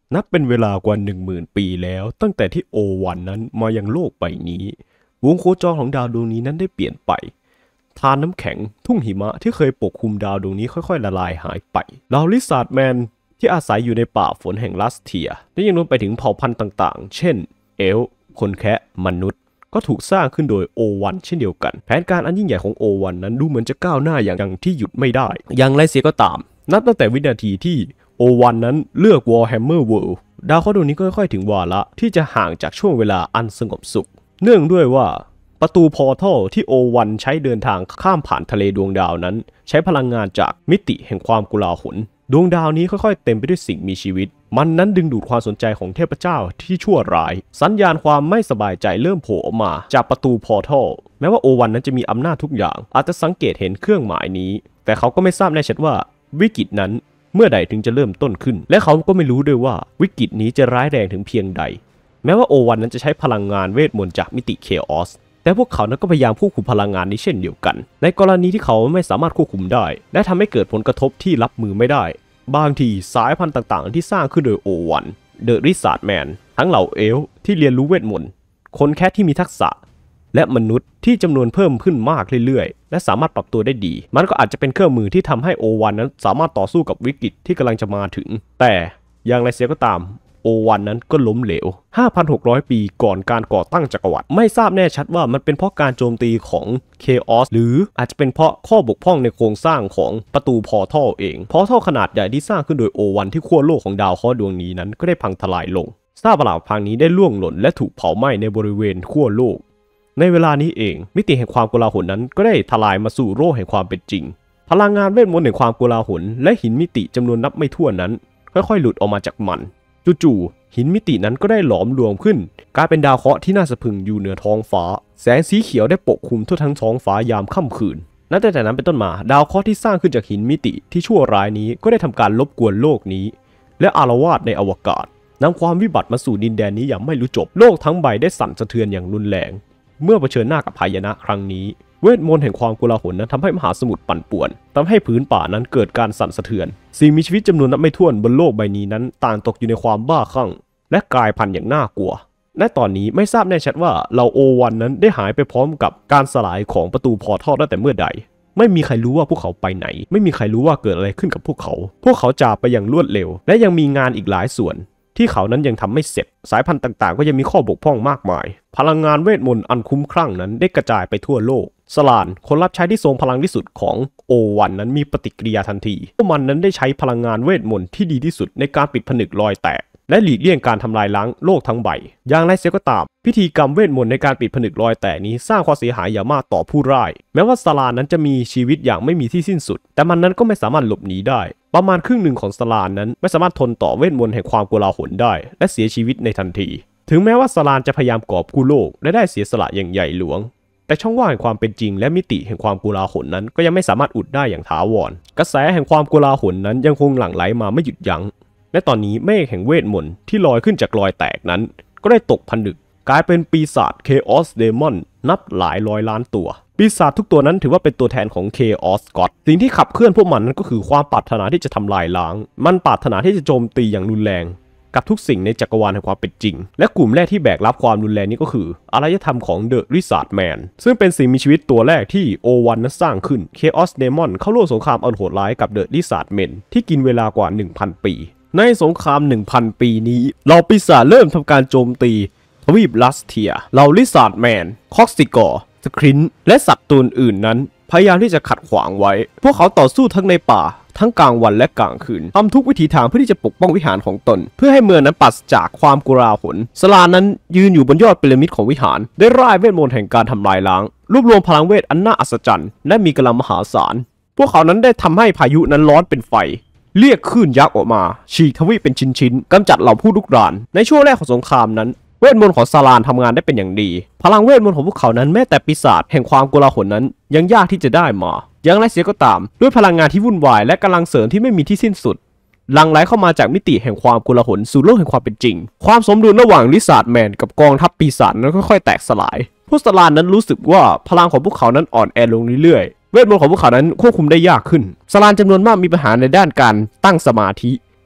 นับเป็นเวลากว่า 10,000 ปีแล้วตั้งแต่ที่โอวันนั้นมายังโลกใบนี้วงโคจรของดาวดวงนี้นั้นได้เปลี่ยนไปธารน้ำแข็งทุ่งหิมะที่เคยปกคลุมดาวดวงนี้ค่อยๆละลายหายไปเหล่าลิซาร์ดแมนที่อาศัยอยู่ในป่าฝนแห่งลัสเทียและยังรวมไปถึงเผ่าพันธุ์ต่างๆเช่นเอลฟ์คนแคะมนุษย์ก็ถูกสร้างขึ้นโดยโอวันเช่นเดียวกันแผนการอันยิ่งใหญ่ของโอวันนั้นดูเหมือนจะก้าวหน้าอย่างที่หยุดไม่ได้อย่างไรเสียก็ตามนับตั้งแต่วินาทีที่โอวันนั้นเลือก Warhammer World ดาวเคราะห์ดวงนี้ก็ค่อยๆถึงวาระที่จะห่างจากช่วงเวลาอันสงบสุขเนื่องด้วยว่าประตูพอร์ทัลที่โอวันใช้เดินทางข้ามผ่านทะเลดวงดาวนั้นใช้พลังงานจากมิติแห่งความโกลาหลดวงดาวนี้ค่อยๆเต็มไปด้วยสิ่งมีชีวิตมันนั้นดึงดูดความสนใจของเทพเจ้าที่ชั่วร้ายสัญญาณความไม่สบายใจเริ่มโผล่ออกมาจากประตูพอร์ทัลแม้ว่าโอวันนั้นจะมีอำนาจทุกอย่างอาจจะสังเกตเห็นเครื่องหมายนี้แต่เขาก็ไม่ทราบแน่ชัดว่าวิกฤตนั้นเมื่อใดถึงจะเริ่มต้นขึ้นและเขาก็ไม่รู้ด้วยว่าวิกฤตนี้จะร้ายแรงถึงเพียงใดแม้ว่าโอวันนั้นจะใช้พลังงานเวทมนต์จากมิติเคออสแต่พวกเขานั้นก็พยายามควบคุมพลังงานนี้เช่นเดียวกันในกรณีที่เขาไม่สามารถควบคุมได้และทำให้เกิดผลกระทบที่รับมือไม่ได้บางทีสายพันธุ์ต่างๆที่สร้างขึ้นโดยโอวันเดอะริซาร์ดแมนทั้งเหล่าเอลฟ์ที่เรียนรู้เวทมนต์คนแคทที่มีทักษะและมนุษย์ที่จำนวนเพิ่มขึ้นมากเรื่อยๆและสามารถปรับตัวได้ดีมันก็อาจจะเป็นเครื่องมือที่ทำให้โอวันนั้นสามารถต่อสู้กับวิกฤตที่กำลังจะมาถึงแต่อย่างไรเสียก็ตามโอวันนั้นก็ล้มเหลว 5,600 ปีก่อนการก่อตั้งจักรวรรดิไม่ทราบแน่ชัดว่ามันเป็นเพราะการโจมตีของเคออสหรืออาจจะเป็นเพราะข้อบกพร่องในโครงสร้างของประตูพอร์ทัลเองพอร์ทัลขนาดใหญ่ที่สร้างขึ้นโดยโอวันที่ขั้วโลกของดาวเคราะห์ดวงนี้นั้นก็ได้พังทลายลงซากปรักพังนี้ได้ล่วงหล่นและถูกเผาไหม้ในบริเวณขั้วโลกในเวลานี้เองมิติแห่งความโกลาหลนั้นก็ได้ทลายมาสู่โลกแห่งความเป็นจริงพลังงานเวทมนต์แห่งความโกลาหลและหินมิติจำนวนนับไม่ถ้วนนั้นค่อยๆหลุดออกมาจากมันจู่ๆหินมิตินั้นก็ได้หลอมรวมขึ้นกลายเป็นดาวเคราะห์ที่น่าสะพรึงอยู่เหนือท้องฟ้าแสงสีเขียวได้ปกคลุมทั่วทั้งท้องฟ้ายามค่ำคืนนับตั้งแต่นั้นเป็นต้นมาดาวเคราะห์ที่สร้างขึ้นจากหินมิติที่ชั่วร้ายนี้ก็ได้ทำการรบกวนโลกนี้และอาละวาดในอวกาศนำความวิบัติมาสู่ดินแดนนี้อย่างไม่รู้จบโลกทั้งใบได้สั่นสะเทือนอย่างรุนแรงเมื่อเผชิญหน้ากับพายุครั้งนี้เวทมนต์แห่งความโกลาหลนั้นทำให้มหาสมุทรปั่นป่วนทำให้ผืนป่านั้นเกิดการสั่นสะเทือนสิ่งมีชีวิตจำนวนนับไม่ถ้วนบนโลกใบนี้นั้นต่างตกอยู่ในความบ้าคลั่งและกลายพันธุ์อย่างน่ากลัวและตอนนี้ไม่ทราบแน่ชัดว่าเหล่าโอวันนั้นได้หายไปพร้อมกับการสลายของประตูพอร์ทัลตั้งแต่เมื่อใดไม่มีใครรู้ว่าพวกเขาไปไหนไม่มีใครรู้ว่าเกิดอะไรขึ้นกับพวกเขาจากไปอย่างรวดเร็วและยังมีงานอีกหลายส่วนที่เขานั้นยังทำไม่เสร็จสายพันธุ์ต่างๆก็ยังมีข้อบกพร่องมากมายพลังงานเวทมนต์อันคุ้มคลั่งนั้นได้กระจายไปทั่วโลกสลานคนรับใช้ที่ทรงพลังที่สุดของโอวันนั้นมีปฏิกิริยาทันทีพวกมันนั้นได้ใช้พลังงานเวทมนต์ที่ดีที่สุดในการปิดผนึกรอยแตกและหลีกเลี่ยงการทำลายล้างโลกทั้งใบอย่างไรเสียก็ตามพิธีกรรมเวทมนต์ในการปิดผนึกรอยแตกนี้สร้างความเสียหายอย่างมากต่อผู้ร่ายแม้ว่าสลานนั้นจะมีชีวิตอย่างไม่มีที่สิ้นสุดแต่มันนั้นก็ไม่สามารถหลบหนีได้ประมาณครึ่งหนึ่งของสลานนั้นไม่สามารถทนต่อเวทมนต์แห่งความโกลาหลได้และเสียชีวิตในทันทีถึงแม้ว่าสลานจะพยายามกอบกู้โลกและได้เสียสละอย่างใหญ่หลวงแต่ช่องว่างแห่งความเป็นจริงและมิติแห่งความโกลาหลนั้นก็ยังไม่สามารถอุดได้อย่างถาวรกระแสแห่งความโกลาหลนั้นยังคงหลั่งไหลมาไม่หยุดยั้งและตอนนี้เมฆแห่งเวทมนต์ที่ลอยขึ้นจากรอยแตกนั้นก็ได้ตกผนึกกลายเป็นปีศาจ Chaos Demon นับหลายร้อยล้านตัวปีศาจทุกตัวนั้นถือว่าเป็นตัวแทนของ Chaos God สิ่งที่ขับเคลื่อนพวกมันนั้นก็คือความปรารถนาที่จะทำลายล้างมันปรารถนาที่จะโจมตีอย่างรุนแรงกับทุกสิ่งในจักรวาลแห่งความเป็นจริงและกลุ่มแรกที่แบกรับความรุนแรงนี้ก็คืออารยธรรมของเดอะริซาร์ดแมนซึ่งเป็นสิ่งมีชีวิตตัวแรกที่โอวันนั้นสร้างขึ้น Chaos Demon เข้าร่วมสงครามอันโหดร้ายกับเดอะริซาร์ดแมนที่กินเวลากว่า 1,000 ปีในสงคราม 1,000 ปีนี้เหล่าปีศาจเริ่มทำการโจมตีทวีปลัสเทียเหล่าลิซาร์ดแมนคอกซิกอร์สครินและสัตว์ตัวอื่นนั้นพยายามที่จะขัดขวางไว้พวกเขาต่อสู้ทั้งในป่าทั้งกลางวันและกลางคืนทำทุกวิถีทางเพื่อที่จะปกป้องวิหารของตนเพื่อให้เมืองนั้นปราศจากความโกลาหลสลานั้นยืนอยู่บนยอดพีระมิดของวิหารได้ร่ายเวทมนต์แห่งการทำลายล้างรวบรวมพลังเวทอันน่าอัศจรรย์และมีกำลังมหาศาลพวกเขานั้นได้ทำให้พายุนั้นร้อนเป็นไฟเรียกคลื่นยักษ์ออกมาฉีกทวีปเป็นชิ้นๆกำจัดเหล่าผู้ลุกรานในช่วงแรกของสงครามนั้นเวทมนต์ของซาลานทำงานได้เป็นอย่างดีพลังเวทมนต์ของพวกเขานั้นแม้แต่ปีศาจแห่งความโกลาหลนั้นยังยากที่จะได้มาอย่างไรเสียก็ตามด้วยพลังงานที่วุ่นวายและกำลังเสริมที่ไม่มีที่สิ้นสุดหลั่งไหลเข้ามาจากมิติแห่งความโกลาหลสู่โลกแห่งความเป็นจริงความสมดุลระหว่างลิซาร์ดแมนกับกองทัพปีศาจนั้นค่อยๆแตกสลายพวกซาลานนั้นรู้สึกว่าพลังของพวกเขานั้นอ่อนแอลงเรื่อยๆเวทมนต์ของพวกเขานั้นควบคุมได้ยากขึ้นซาลานจำนวนมากมีปัญหาในด้านการตั้งสมาธิ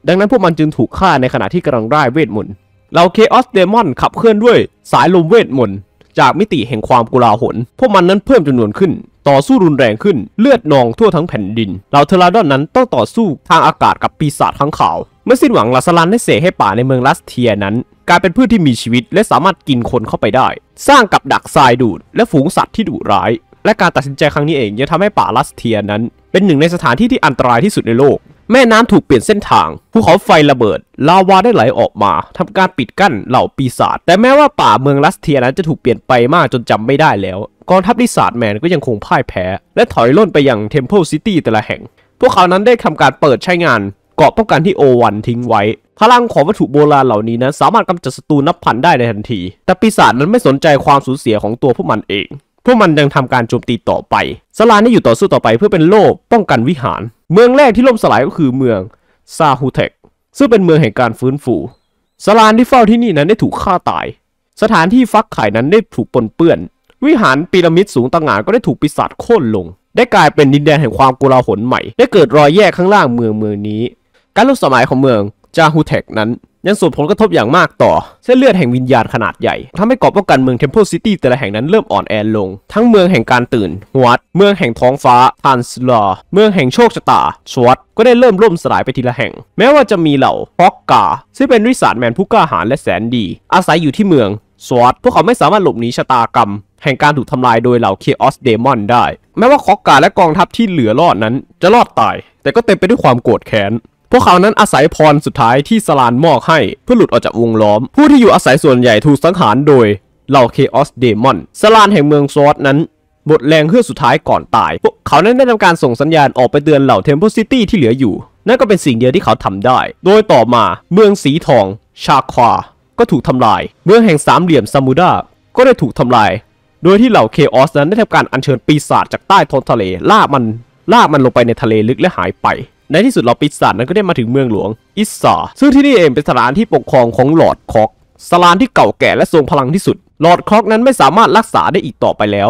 ดังนั้นพวกมันจึงถูกฆ่าในขณะที่กำลังร่ายเวทมนต์เหล่าเคออสเดมอนขับเคลื่อนด้วยสายลมเวทมนต์จากมิติแห่งความโกลาหลพวกมันนั้นเพิ่มจำนวนขึ้นต่อสู้รุนแรงขึ้นเลือดนองทั่วทั้งแผ่นดินเหล่าเทอราดอนนั้นต้องต่อสู้ทางอากาศกับปีศาจข้างข่าวเมื่อสิ้นหวังลาสลันได้เสกให้ป่าในเมืองลัสเทียนั้นกลายเป็นพืชที่มีชีวิตและสามารถกินคนเข้าไปได้สร้างกับดักทรายดูดและฝูงสัตว์ที่ดุร้ายและการตัดสินใจครั้งนี้เองยังทำให้ป่าลัสเทียนั้นเป็นหนึ่งในสถานที่ที่อันตรายที่สุดในโลกแม่น้ำถูกเปลี่ยนเส้นทางภูเขาไฟระเบิดลาวาได้ไหลออกมาทำการปิดกั้นเหล่าปีศาจแต่แม้ว่าป่าเมืองลัสเทียนั้นจะถูกเปลี่ยนไปมากจนจำไม่ได้แล้วกองทัพลิซาร์ดแมนก็ยังคงพ่ายแพ้และถอยล่นไปยังเทมเพิลซิตี้แต่ละแห่งพวกเขานั้นได้ทำการเปิดใช้งานเกราะป้องกันที่โอวันทิ้งไว้พลังของวัตถุโบราณเหล่านี้นั้นสามารถกำจัดศัตรูนับพันได้ในทันทีแต่ปีศาจนั้นไม่สนใจความสูญเสียของตัวพวกมันเองพวกมันยังทำการโจมตีต่อไปสลานได้อยู่ต่อสู้ต่อไปเพื่อเป็นโล่ป้องกันวิหารเมืองแรกที่ล่มสลายก็คือเมืองซาฮูเทคซึ่งเป็นเมืองแห่งการฟื้นฟูสลานที่เฝ้าที่นี่นั้นได้ถูกฆ่าตายสถานที่ฟักไข่นั้นได้ถูกปนเปื้อนวิหารพีระมิดสูงต่างหากก็ได้ถูกปีศาจโค่นลงได้กลายเป็นดินแดนแห่งความโกลาหลใหม่ได้เกิดรอยแยกข้างล่างเมืองนี้การล่มสลายของเมืองจาฮูเทคนั้นยังส่งผลกระทบอย่างมากต่อเส้นเลือดแห่งวิญญาณขนาดใหญ่ทำให้เกราะป้องกันเมืองเทมเพิลซิตี้แต่ละแห่งนั้นเริ่มอ่อนแอลงทั้งเมืองแห่งการตื่นฮวดเมืองแห่งท้องฟ้าทันสลาเมืองแห่งโชคชะตาสวอตก็ได้เริ่มล่มสลายไปทีละแห่งแม้ว่าจะมีเหล่าฮอกกาซึ่งเป็นวิสาจแมนผู้กล้าหาญและแสนดีอาศัยอยู่ที่เมืองสวอตพวกเขาไม่สามารถหลบหนีชะตากรรมแห่งการถูกทำลายโดยเหล่าเคออสเดมอนได้แม้ว่าฮอกกาและกองทัพที่เหลือรอดนั้นจะรอดตายแต่ก็เต็มไปด้วยความโกรธแค้นพวกเขานั้นอาศัยพรสุดท้ายที่สลานมอบให้เพื่อหลุดออกจากวงล้อมผู้ที่อยู่อาศัยส่วนใหญ่ถูกสังหารโดยเหล่าเคออสเดมอนสลานแห่งเมืองซอสนั้นหมดแรงเพื่อสุดท้ายก่อนตายพวกเขานั้นได้ทำการส่งสัญญาณออกไปเตือนเหล่าเทมเพิลซิตี้ที่เหลืออยู่นั่นก็เป็นสิ่งเดียวที่เขาทำได้โดยต่อมาเมืองสีทองชาควาก็ถูกทำลายเมืองแห่งสามเหลี่ยมซามูดาก็ได้ถูกทำลายโดยที่เหล่าเคออสนั้นได้ทำการอัญเชิญปีศาจจากใต้ท้องทะเลลากมันลงไปในทะเลลึกและหายไปในที่สุดเหล่าปีศาจนั้นก็ได้มาถึงเมืองหลวงอิสซาซึ่งที่นี่เองเป็นสถานที่ปกครองของลอร์ดคอกสลานที่เก่าแก่และทรงพลังที่สุดลอร์ดคอกนั้นไม่สามารถรักษาได้อีกต่อไปแล้ว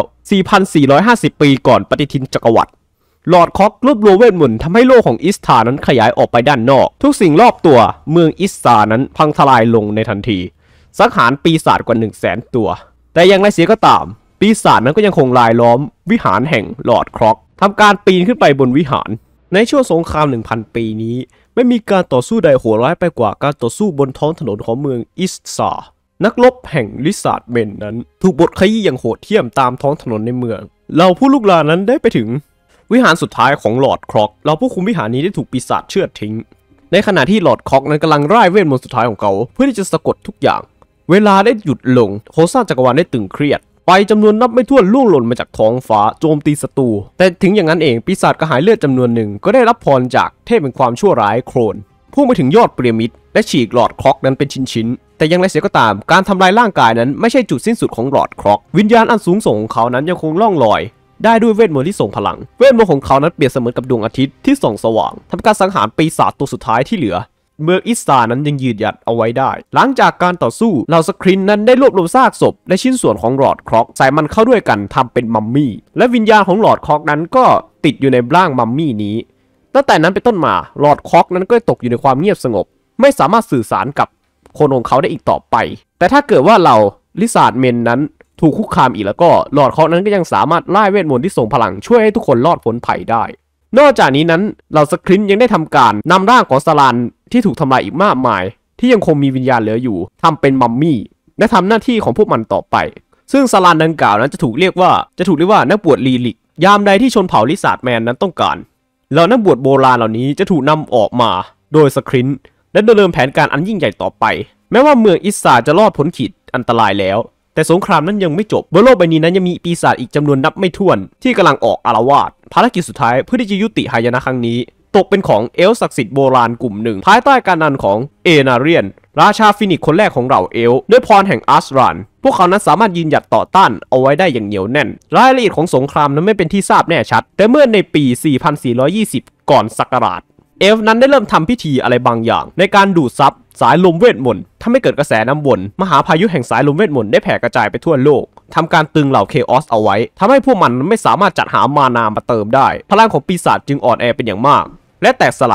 4,450 ปีก่อนปฏิทินจักรวรรดิลอร์ดคอกรวบรวมเวทมนต์ทำให้โลกของอิสตานั้นขยายออกไปด้านนอกทุกสิ่งรอบตัวเมืองอิสตานั้นพังทลายลงในทันทีสังหารปีศาจกว่า 100,000 ตัวแต่อย่างไรเสียก็ตามปีศาจนั้นก็ยังคงลายล้อมวิหารแห่งลอร์ดคอกทำการปีนขึ้นไปบนวิหารในช่วงสงคราม 1,000 ปีนี้ไม่มีการต่อสู้ใดโหดร้ายไปกว่าการต่อสู้บนท้องถนนของเมืองอิสซานักรบแห่งลิซาร์ดเมนนั้นถูกบดขยี้อย่างโหดเหี้ยมตามท้องถนนในเมืองเหล่าผู้ลุกลานนั้นได้ไปถึงวิหารสุดท้ายของลอร์ดคอกเหล่าผู้คุมวิหารนี้ได้ถูกปีศาจเชือดทิ้งในขณะที่ลอร์ดคอกนั้นกำลังร่ายเวทมนต์สุดท้ายของเขาเพื่อที่จะสะกดทุกอย่างเวลาได้หยุดลงโคสร้างจักรวาลได้ตึงเครียดไฟจำนวนนับไม่ถ้วนล่วงหล่นมาจากท้องฟ้าโจมตีศัตรูแต่ถึงอย่างนั้นเองปีศาจกระหายเลือดจำนวนหนึ่งก็ได้รับพรจากเทพแห่งความชั่วร้ายโครนพุ่งไปถึงยอดพีระมิดและฉีกลอร์ดคอกนั้นเป็นชิ้นๆแต่ยังไรเสียก็ตามการทำลายร่างกายนั้นไม่ใช่จุดสิ้นสุดของลอร์ดคอกวิญญาณอันสูงส่งของเขานั้นยังคงล่องลอยได้ด้วยเวทมนต์ที่ทรงพลังเวทมนต์ของเขานั้นเปรียบเสมือนกับดวงอาทิตย์ที่ส่องสว่างทำการสังหารปีศาจตัวสุดท้ายที่เหลือเมืองอิสซานั้นยังยืนหยัดเอาไว้ได้หลังจากการต่อสู้เหล่าสครินนั้นได้รวบรวมซากศพและชิ้นส่วนของลอร์ดคอกใส่มันเข้าด้วยกันทำเป็นมัมมี่และวิญญาณของลอร์ดคอกนั้นก็ติดอยู่ในร่างมัมมี่นี้ตั้งแต่นั้นเป็นต้นมาลอร์ดคอกนั้นก็ตกอยู่ในความเงียบสงบไม่สามารถสื่อสารกับคนของเขาได้อีกต่อไปแต่ถ้าเกิดว่าเราลิซาร์ดเมนนั้นถูกคุกคามอีกแล้วก็ลอร์ดคอกนั้นก็ยังสามารถไล่เวทมนต์ที่ทรงพลังช่วยให้ทุกคนรอดพ้นภัยได้นอกจากนี้นั้นเหล่าสครินยังได้ทำการนำร่างของสลานที่ถูกทำลายอีกมากมายที่ยังคงมีวิญญาณเหลืออยู่ทำเป็นมัมมี่และทำหน้าที่ของพวกมันต่อไปซึ่งสลานดังกล่าวนั้นจะถูกเรียกว่านักบวชลีลิกยามใดที่ชนเผ่าลิซาร์ดแมนนั้นต้องการเหล่านักบวชโบราณเหล่านี้จะถูกนำออกมาโดยสครินและดำเนินแผนการอันยิ่งใหญ่ต่อไปแม้ว่าเมืองอิสซาจะรอดพ้นขีดอันตรายแล้วแต่สงครามนั้นยังไม่จบบนโลกใบนี้นั้นยังมีปีศาจอีกจำนวนนับไม่ถ้วนที่กำลังออกอาละวาดภารกิจสุดท้ายเพื่อที่จะยุติหายนะครั้งนี้ตกเป็นของเอลฟ์ศักดิ์สิทธิ์โบราณกลุ่มหนึ่งภายใต้การนำของเอนาเรียนราชาฟินิกซ์คนแรกของเหล่าเอลฟ์ด้วยพรแห่งอัสรานพวกเขานั้นสามารถยืนหยัดต่อต้านเอาไว้ได้อย่างเหนียวแน่นรายละเอียดของสงครามนั้นไม่เป็นที่ทราบแน่ชัดแต่เมื่อในปี 4420 ก่อนศักราชเอลฟ์นั้นได้เริ่มทำพิธีอะไรบางอย่างในการดูดซับสายลมเวทมนต์ทำให้เกิดกระแสน้ำวนมหาพายุแห่งสายลมเวทมนต์ได้แผ่กระจายไปทั่วโลกทำการตึงเหล่าเคออสเอาไว้ทำให้พวกมันไม่สามารถจัดหามานามาเติมได้พลังของปีศาจจึงอ่อนแอเป็นอย่างมากและแตกสลาย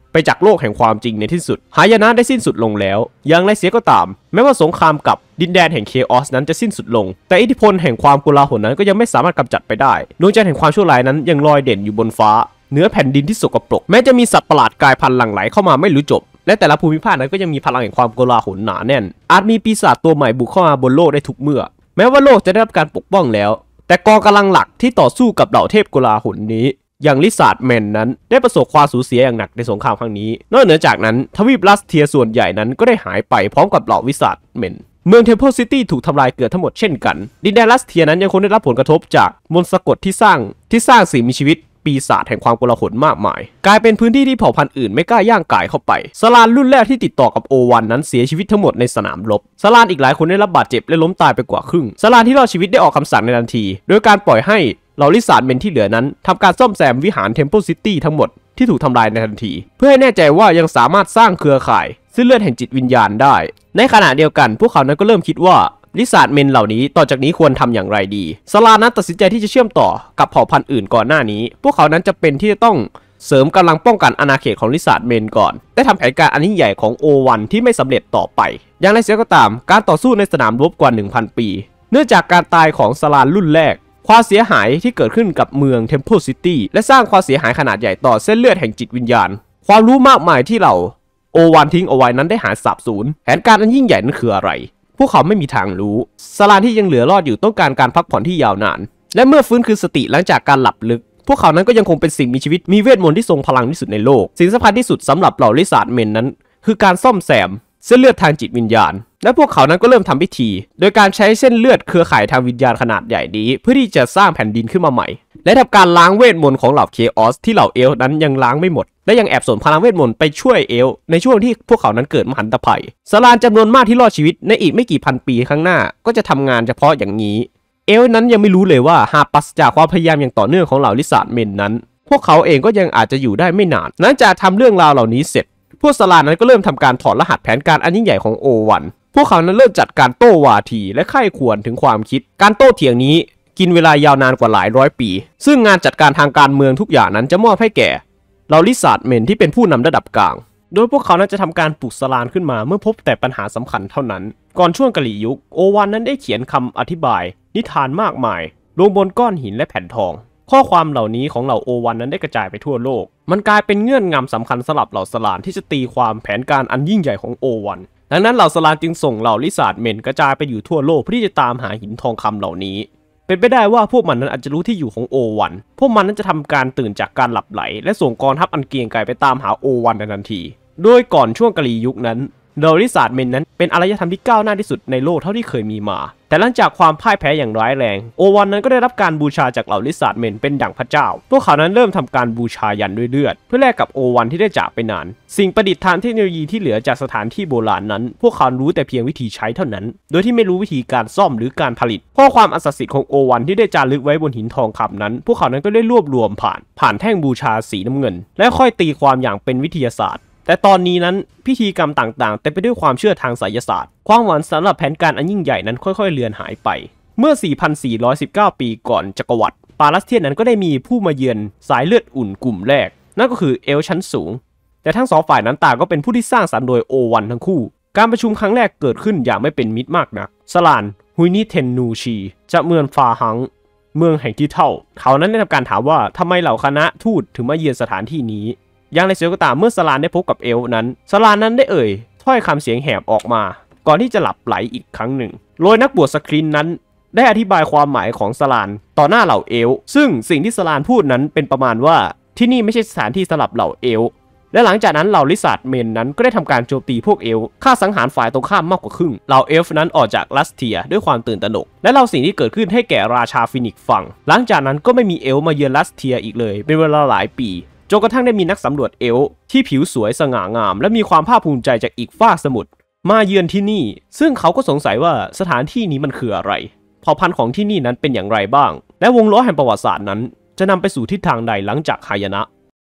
ไปจากโลกแห่งความจริงในที่สุดหายนะได้สิ้นสุดลงแล้วอย่างไรเสียก็ตามแม้ว่าสงครามกับดินแดนแห่งเคออสนั้นจะสิ้นสุดลงแต่อิทธิพลแห่งความโกลาหลนั้นก็ยังไม่สามารถกำจัดไปได้ดวงจันทร์แห่งความชั่วร้ายนั้นยังลอยเด่นอยู่บนฟ้าเหนือแผ่นดินที่สกปรกแม้จะมีสัตว์ประหลาดกลายพันธุ์หลั่งไหลเข้ามาไม่รู้จบและแต่ละภูมิภาคนั้นก็ยังมีพลังแห่งความโกลาหลหนาแน่นอาจมีปีศาจตัวใหม่บุกเข้ามาบนโลกได้ทุกเมื่อแม้ว่าโลกจะได้รับการปกป้องแล้วแต่กองกำลังหลักที่ต่อสู้กับเหล่าเทพโกลาหลนี้อย่างลิซาร์ดแมนนั้นได้ประสบความสูญเสียอย่างหนักในสงครามครั้งนี้นอกเหนือจากนั้นทวีปลัสเทียส่วนใหญ่นั้นก็ได้หายไปพร้อมกับเหล่าวิซาร์ดแมนเมืองเทมเพลซิตี้ถูกทำลายเกือบทั้งหมดเช่นกันดินแดนลัสเทียนั้นยังคงได้รับผลกระทบจากมนต์สะกดที่สร้างสิ่งมีชีวิตปีศาจแห่งความโกลาหลมากมายกลายเป็นพื้นที่ที่เผ่าพันธุ์อื่นไม่กล้าย่างกายเข้าไปสลานรุ่นแรกที่ติดต่อกับโอวันนั้นเสียชีวิตทั้งหมดในสนามรบสลานอีกหลายคนได้รับบาดเจ็บและล้มตายไปกว่าครึ่งสลานที่รอดชีวิตได้ออกคำสั่งในทันทีโดยการปล่อยให้เหล่าลิซาร์ดเมนที่เหลือนั้นทำการซ่อมแซมวิหารเทมเพลซิตี้ทั้งหมดที่ถูกทำลายในทันทีเพื่อให้แน่ใจว่ายังสามารถสร้างเครือข่ายเส้นเลือดแห่งจิตวิญญาณได้ในขณะเดียวกันพวกเขานั้นก็เริ่มคิดว่าลิซาร์ดเมนเหล่านี้ต่อจากนี้ควรทำอย่างไรดีสลานั้นตัดสินใจที่จะเชื่อมต่อกับเผ่าพันธุ์อื่นก่อนหน้านี้พวกเขานั้นจะเป็นที่จะต้องเสริมกำลังป้องกันอาณาเขตของลิซาร์ดเมนก่อนได้ทำแผนการอันยิ่งใหญ่ของโอวันที่ไม่สำเร็จต่อไปอย่างไรเสียก็ตามการต่อสู้ในสนามรบกว่า 1,000 ปีเนื่องจากการตายของสลานรุ่นแรกความเสียหายที่เกิดขึ้นกับเมืองเทมเพลซิตี้และสร้างความเสียหายขนาดใหญ่ต่อเส้นเลือดแห่งจิตวิญญาณความรู้มากมายที่เราโอวันทิ้งเอาไว้นั้นได้หายสาบสูญแผนการอันยิ่งใหญ่นั้นคืออะไรพวกเขาไม่มีทางรู้สลานที่ยังเหลือรอดอยู่ต้องการการพักผ่อนที่ยาวนานและเมื่อฟื้นคืนสติหลังจากการหลับลึกพวกเขานั้นก็ยังคงเป็นสิ่งมีชีวิตมีเวทมนต์ที่ทรงพลังที่สุดในโลกสิ่งสำคัญที่สุดสำหรับเหล่าลิซาร์ดเมนนั้นคือการซ่อมแซมเส้นเลือดทางจิตวิญญาณและพวกเขานั้นก็เริ่มทำพิธีโดยการใช้เส้นเลือดเครือข่ายทางวิญญาณขนาดใหญ่นี้เพื่อที่จะสร้างแผ่นดินขึ้นมาใหม่และทำการล้างเวทมนต์ของเหล่าเคออสที่เหล่าเอลฟ์นั้นยังล้างไม่หมดและยังแอบส่งพลังเวทมนต์ไปช่วยเอลฟ์ในช่วงที่พวกเขานั้นเกิดมหันตภัยสลานจำนวนมากที่รอดชีวิตในอีกไม่กี่พันปีข้างหน้าก็จะทำงานเฉพาะอย่างนี้เอลฟ์นั้นยังไม่รู้เลยว่าหากปราศจากความพยายามอย่างต่อเนื่องของเหล่าลิซาร์ดเมนนั้นพวกเขาเองก็ยังอาจจะอยู่ได้ไม่นานหลังจากทำเรื่องราวเหล่านี้เสร็จพวกสลานนั้นก็เริ่มทำการถอดรหัสแผนการอันยิ่งใหญ่ของโอวันพวกเขานั้นเริ่มจัดการโต้วาทีและไข้ควรถึงความคิดการโต้เถียงนี้กินเวลายาวนานกว่าหลายร้อยปีซึ่งงานจัดการทางการเมืองทุกอย่างนั้นจะมอบให้แก่เหล่าลิซาร์ดเมนที่เป็นผู้นำระดับกลางโดยพวกเขานั้นจะทำการปลุกสลานขึ้นมาเมื่อพบแต่ปัญหาสำคัญเท่านั้นก่อนช่วงกะหรี่ยุคโอวันนั้นได้เขียนคำอธิบายนิทานมากมายลงบนก้อนหินและแผ่นทองข้อความเหล่านี้ของเหล่าโอวันนั้นได้กระจายไปทั่วโลกมันกลายเป็นเงื่อนงำสำคัญสำหรับเหล่าสลานที่จะตีความแผนการอันยิ่งใหญ่ของโอวันดังนั้นเหล่าสลานจึงส่งเหล่าลิซาร์ดเมนกระจายไปอยู่ทั่วโลกเพื่อที่จะตามหาหินทองคำเหล่านี้เป็นไปได้ว่าพวกมันนั้นอาจจะรู้ที่อยู่ของโอวันพวกมันนั้นจะทำการตื่นจากการหลับไหลและส่งกองทัพอันเกรียงไกรไปตามหาโอวันในทันทีโดยก่อนช่วงกะหรี่ยุคนั้นเหล่าลิซาร์ดเมนนั้นเป็นอารยธรรมที่ก้าวหน้าที่สุดในโลกเท่าที่เคยมีมาแต่หลังจากความพ่ายแพ้อย่างร้ายแรงโอวันนั้นก็ได้รับการบูชาจากเหล่าลิซาร์ดเมนเป็นดั่งพระเจ้าพวกเขานั้นเริ่มทำการบูชายันด้วยเลือดเพื่อแลกกับโอวันที่ได้จากไปนานสิ่งประดิษฐ์ทางเทคโนโลยีที่เหลือจากสถานที่โบราณนั้นพวกเขารู้แต่เพียงวิธีใช้เท่านั้นโดยที่ไม่รู้วิธีการซ่อมหรือการผลิตข้อความอันศักดิ์สิทธิ์ของโอวันที่ได้จารึกไว้บนหินทองคำนั้นพวกเขานั้นก็ได้รวบรวมผ่านแท่งบูชาสีน้ำเงินและค่อยตีความอย่างเป็นวิทยาศาสตร์แต่ตอนนี้นั้นพิธีกรรมต่างๆเต็มไปด้วยความเชื่อทางไสยศาสตร์ความหวังสำหรับแผนการอันยิ่งใหญ่นั้นค่อยๆเลือนหายไปเมื่อ 4,419 ปีก่อนจักรวรรดิปาลัสเทียนนั้นก็ได้มีผู้มาเยือนสายเลือดอุ่นกลุ่มแรกนั่นก็คือเอลชั้นสูงแต่ทั้งสองฝ่ายนั้นต่างก็เป็นผู้ที่สร้างสรรค์โดยโอวันทั้งคู่การประชุมครั้งแรกเกิดขึ้นอย่างไม่เป็นมิตรมากนักสลานฮุยนิเทนนูชีจากเมืองฟาฮังเมืองแห่งที่เท่าเขานั้นได้ทำการถามว่าทำไมเหล่าคณะทูตถึงมาเยือนสถานที่นี้อย่างไรเสียก็ตามเมื่อสลานได้พบกับเอลนั้นสลานนั้นได้ถ้อยคำเสียงแหบออกมาก่อนที่จะหลับไหลอีกครั้งหนึ่งโดยนักบวชสครินนั้นได้อธิบายความหมายของสลานต่อหน้าเหล่าเอลซึ่งสิ่งที่สลานพูดนั้นเป็นประมาณว่าที่นี่ไม่ใช่สถานที่สำหรับเหล่าเอลและหลังจากนั้นเหล่าลิซาร์ดเมนนั้นก็ได้ทำการโจมตีพวกเอลฆ่าสังหารฝ่ายตรงข้ามมากกว่าครึ่งเหล่าเอลฟ์นั้นออกจากลัสเทียด้วยความตื่นตระหนกและเล่าสิ่งที่เกิดขึ้นให้แก่ราชาฟินิกซ์ฟังหลังจากนั้นก็ไม่มีเอลมาเยือนลัสเทียอีกเลยเป็นเวลาหลายปีจนกระทั่งได้มีนักสำรวจเอลฟ์ที่ผิวสวยสง่างามและมีความภาคภูมิใจจากอีกฟากสมุทรมาเยือนที่นี่ซึ่งเขาก็สงสัยว่าสถานที่นี้มันคืออะไรเผ่าพันธุ์ของที่นี่นั้นเป็นอย่างไรบ้างและวงล้อแห่งประวัติศาสตร์นั้นจะนำไปสู่ทิศทางใดหลังจากหายนะ